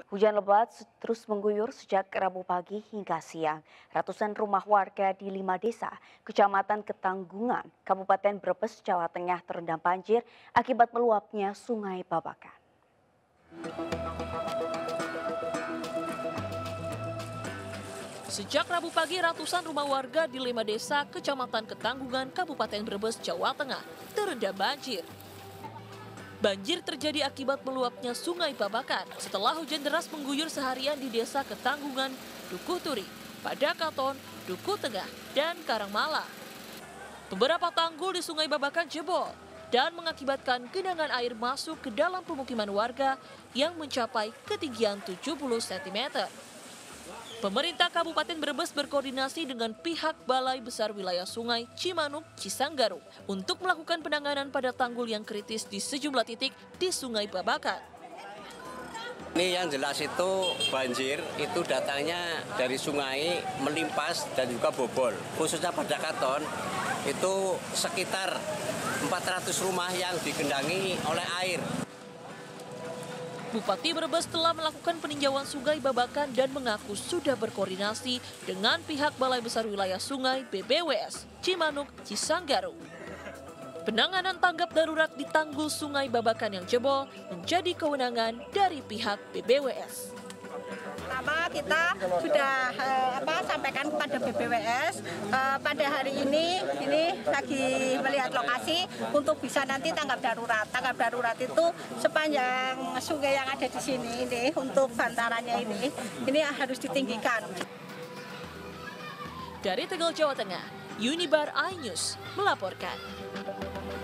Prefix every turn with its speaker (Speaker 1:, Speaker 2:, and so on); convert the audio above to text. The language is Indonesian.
Speaker 1: Hujan lebat terus mengguyur sejak Rabu pagi hingga siang. Ratusan rumah warga di 5 desa, Kecamatan Ketanggungan, Kabupaten Brebes, Jawa Tengah terendam banjir akibat meluapnya Sungai Babakan.
Speaker 2: Sejak Rabu pagi, ratusan rumah warga di 5 desa, Kecamatan Ketanggungan, Kabupaten Brebes, Jawa Tengah terendam banjir. Banjir terjadi akibat meluapnya Sungai Babakan setelah hujan deras mengguyur seharian di desa Ketanggungan, Dukuh Turi, Padakaton, Dukuh Tengah, dan Karangmala. Beberapa tanggul di Sungai Babakan jebol dan mengakibatkan genangan air masuk ke dalam pemukiman warga yang mencapai ketinggian 70 cm. Pemerintah Kabupaten Brebes berkoordinasi dengan pihak Balai Besar Wilayah Sungai Cimanuk, Cisanggarung untuk melakukan penanganan pada tanggul yang kritis di sejumlah titik di Sungai Babakan.
Speaker 3: Ini yang jelas itu banjir itu datangnya dari sungai melimpas dan juga bobol. Khususnya pada Katon itu sekitar 400 rumah yang digenangi oleh air.
Speaker 2: Bupati Brebes telah melakukan peninjauan Sungai Babakan dan mengaku sudah berkoordinasi dengan pihak Balai Besar Wilayah Sungai BBWS Cimanuk, Cisanggarung. Penanganan tanggap darurat di tanggul Sungai Babakan yang jebol menjadi kewenangan dari pihak BBWS.
Speaker 4: Pertama kita sudah sampaikan kepada BBWS pada hari ini lagi melihat lokasi untuk bisa nanti tanggap darurat. Tanggap darurat itu sepanjang sungai yang ada di sini ini untuk bantarannya ini harus ditinggikan.
Speaker 2: Dari Tegal, Jawa Tengah, Unibar iNews melaporkan.